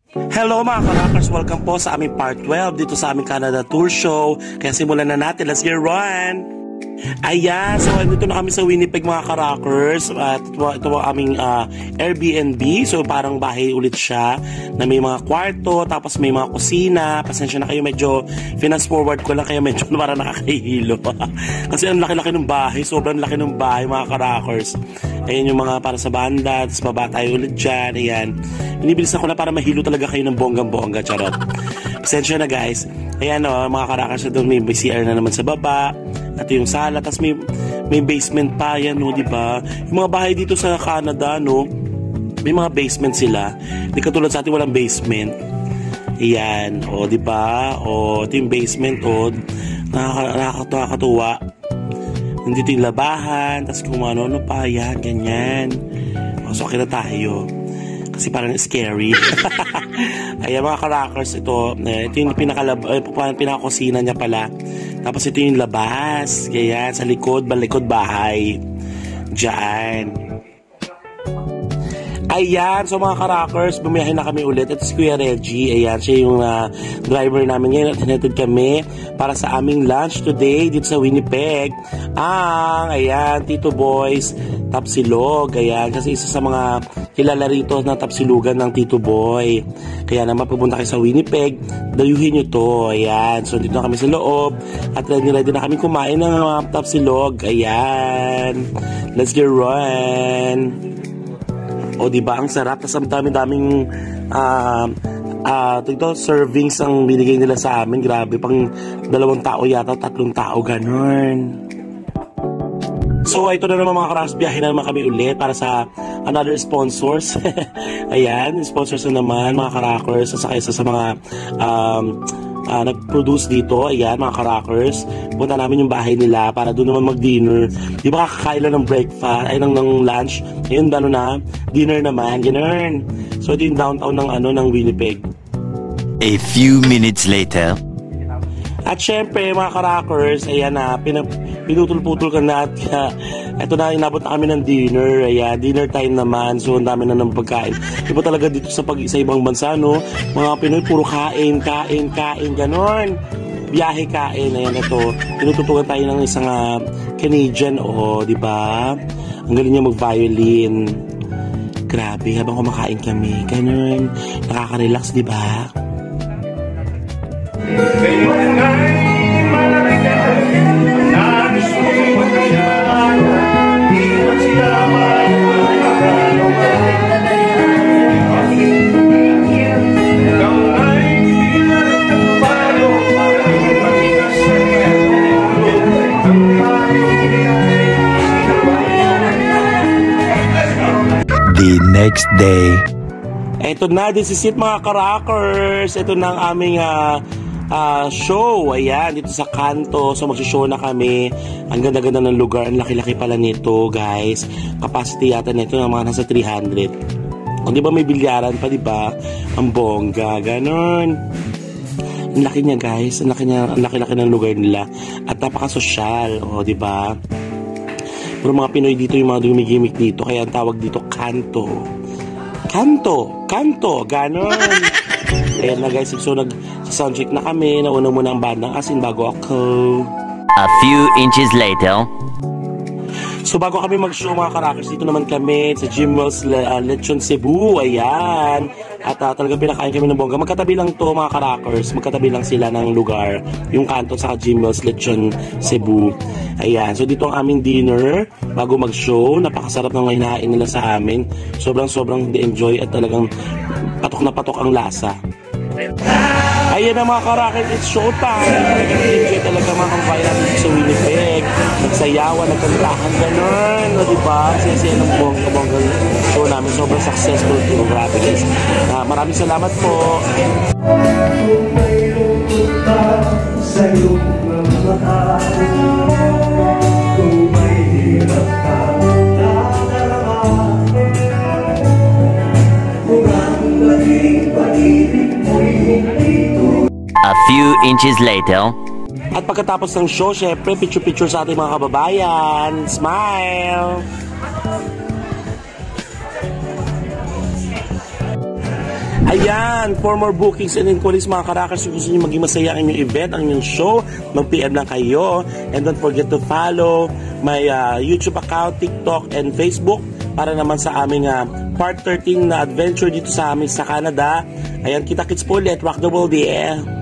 Hello mga karakers, welcome po sa aming part 12 dito sa aming Canada Tour Show. Kaya simulan na natin, let's get run! Ayan, so dito na kami sa Winnipeg mga karakers. Ito ang aming Airbnb. So parang bahay ulit siya na may mga kwarto, tapos may mga kusina. Pasensya na kayo, medyo finance forward ko lang, kaya medyo parang nakakahilo. Kasi ang laki-laki ng bahay, sobrang laki ng bahay mga karakers. Ayan yung mga para sa banda, tapos baba tayo ulit dyan. Ayan, inibilisan ko na para mahilo talaga kayo ng bonggang-bongga, charot. Pasensya na guys. Ayan mga karakers, na doon may CR na naman sa baba. At yung sala, tapos may basement pa yan, no, di ba? Yung mga bahay dito sa Canada, no, may mga basement sila. Di katulad sa atin walang basement. Ayan, di ba? Ito yung basement, nakakatuwa. Nandito yung labahan, tapos kung ano pa, yan, ganyan. So, okay na tayo. Kasi parang scary. Ayan mga karakers, ito yung pinakakusina niya pala. Tapos ito yung labas. Ganyan, sa likod bahay. Diyan. Ayan, so mga karakers, bumiyahin na kami ulit. Ito si Kuya Reggie. Ayan, siya yung driver namin ngayon. At hinatid kami para sa aming lunch today dito sa Winnipeg. Ayan, Tito Boy's Tapsilog. Ayan, kasi isa sa mga kilala rito na tapsilugan ng Tito Boy. Kaya naman pupunta kayo sa Winnipeg, dayuhin nyo to. Ayan, so dito na kami sa loob. At ready na kami kumain ng mga tapsilog. Ayan, let's get run. Diba, ang sarap. Tapos ang daming servings ang binigay nila sa amin. Grabe, pang 2 tao yata, 3 tao, ganun. So, ito na naman mga karakers, biyahe na naman kami ulit para sa another sponsors. Ayan, sponsors na naman mga karakers. Sa isa sa mga nag-produce dito. Ayan, mga karakers. Punta namin yung bahay nila para doon naman mag-dinner. Di ba kakakaila ng breakfast, ay ng lunch. Ayun, dinner naman. Ganun. So, ito yung downtown ng Winnipeg. A few minutes later. At syempre, mga karakers, ayan pinutol-putol ka na at ito na, inabot na kami ng dinner. Ayan, dinner time naman. So, ang dami na ng pagkain. Iba talaga dito sa ibang bansa, no? Mga Pinoy, puro kain, ganon. Biyahe, kain. Ayan, ito. Tinututugan tayo ng isang Canadian, di ba? Ang galing niya mag-violin. Grabe, habang kumakain kami. Ganon. Nakaka-relax, di ba? The next day. Ito na, this is it mga karakers. Ito na ang aming show. Ayan, dito sa kanto. So magsishow na kami. Ang ganda-ganda ng lugar. Ang laki-laki pala nito, guys. Capacity yata nito ng mga nasa 300. Di ba may bilyaran pa, di ba? Ang bongga, ganon. Ang laki niya, guys. Ang laki-laki ng lugar nila. At napaka-sosyal, di ba? Pero mga Pinoy dito, yung mga dumigimik dito, kaya ang tawag dito kanto. Kanto, ganon. Ayan na guys, so nag-soundcheck na kami. Nauna muna ang bandang asin bago ako. A few inches later. So bago kami mag-show mga karakers, dito naman kami sa Jimwell's Lechon Cebu. Ayan. At talagang pinakain kami ng bongga. Magkatabi lang to mga karakers. Magkatabi lang sila ng lugar. Yung kanto sa Jimwell's Lechon Cebu. Ayan. So dito ang aming dinner bago mag-show. Napakasarap ng hinahain nila sa amin. Sobrang enjoy at talagang patok na patok ang lasa. Ayan na mga karakers, it's showtime. Talagang enjoy talaga mga kampay natin sa Winnipeg. Nagsayawan, nagkantahan, gano'n. Diba? Siya ng bongga-bongga show namin. Sobrang successful ito. Grabe guys. Maraming salamat po. A few inches later. At pagkatapos ng show, syempre, picture-picture sa ating mga kababayan. Smile! Ayan, for more bookings and inquiries mga karakers, kung gusto nyo maging masaya ang inyong event, ang inyong show, mag-PM lang kayo. And don't forget to follow my YouTube account, TikTok, and Facebook para naman sa aming part 13 na adventure dito sa amin sa Canada. Ayan, kita-kits po ulit. Rock the world, yeah!